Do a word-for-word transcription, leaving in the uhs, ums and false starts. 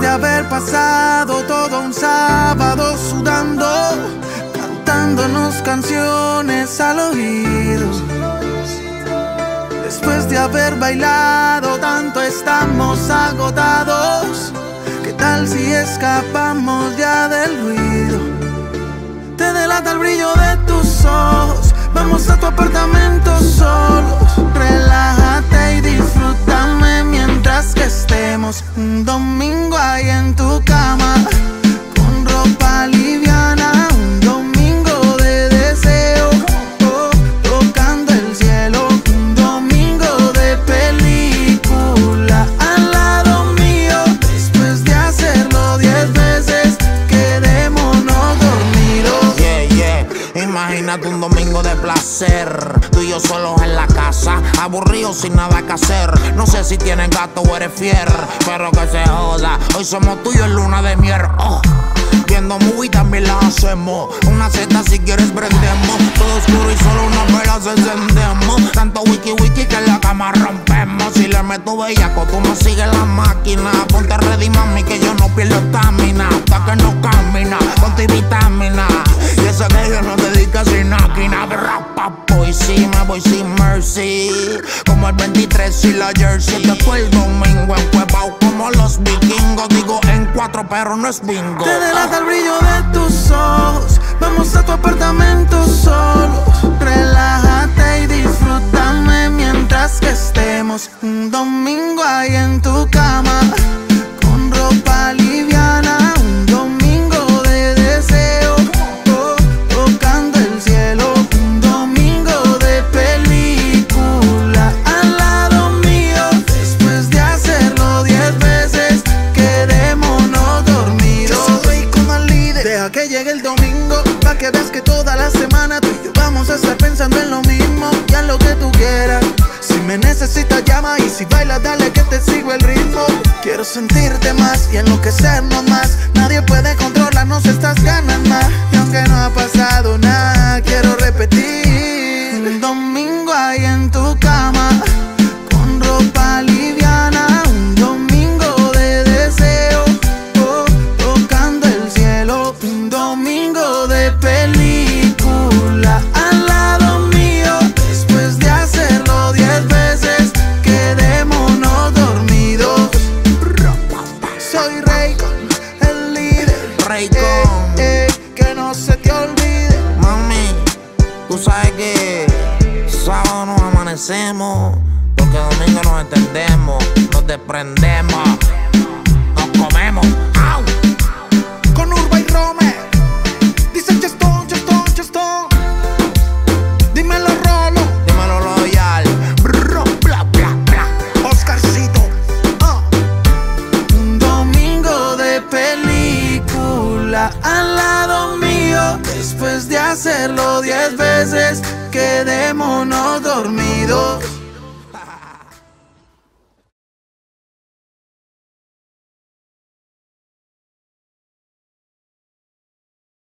haber pasado todo un sábado sudando, cantándonos canciones al oído. Después de haber bailado tanto estamos agotados. ¿Qué tal si escapamos ya del ruido? Te delata el brillo de tus ojos. Vamos a tu apartamento solos. Relájate y disfrútame mientras que estemos un domingo ahí en tu cama, con ropa liviana. Un domingo de deseo, oh, tocando el cielo. Un domingo de película al lado mío. Después de hacerlo diez veces, quedémonos dormidos. Yeah, yeah. Imagínate un domingo de placer, tú y yo solos en la casa, aburridos sin nada que hacer. No sé si tienes gato o eres fier, pero que se joda, hoy somos tuyos en luna de miel. Oh. Viendo movie también la hacemos. Una seta si quieres prendemos. Todo oscuro y solo una velas encendemos. Tanto wiki wiki que en la cama rompemos. Si le meto bellaco, tú me sigues la máquina. Ponte ready, mami, que yo no pierdo estamina. Hasta que no camina, con tu vitamina. Y eso que yo no te di casi máquina. Voy sí, me voy sin mercy. Como el veintitrés y la jersey. Después el domingo encuevao como los vikingos. Digo en cuatro, pero no es bingo. Te delata el brillo de tus ojos. Vamos a tu apartamento solos. Relájate y disfrútame mientras que estemos un domingo ahí en tu cama, con ropa liviana. Un domingo de deseo, oh, tocando el cielo. Un domingo de película al lado mío. Después de hacerlo diez veces, quedémonos dormidos. Yo soy como el líder. Deja que llegue el domingo, pa' que veas que toda la semana tú y yo vamos a estar pensando en lo mismo y en lo que tú quieras. Si me necesitas llama, y si bailas dale que te sigo el ritmo. Quiero sentirte más y enloquecernos más. Nadie puede controlarnos estas ganas más. Y aunque no ha pasado nada, quiero repetir. Un domingo ahí en tu cama, con ropa liviana. Un domingo de deseo, oh, tocando el cielo. Un domingo de película al lado mío. Después de hacerlo diez veces, quedémonos dormidos. Soy Raycon, el líder. Raycon, eh, eh, que no se te olvide. mami, tú sabes que sábado nos amanecemos, porque domingo nos entendemos, nos desprendemos, nos comemos. ¡Au! Con Urba y Rome, dice Chestón, Chestón, Chestón. Dímelo Rolo, Dímelo Royal, bro, bla, bla, bla. Oscarcito. uh. Un domingo de película al lado mío. Después de hacerlo diez veces, quedémonos dormidos.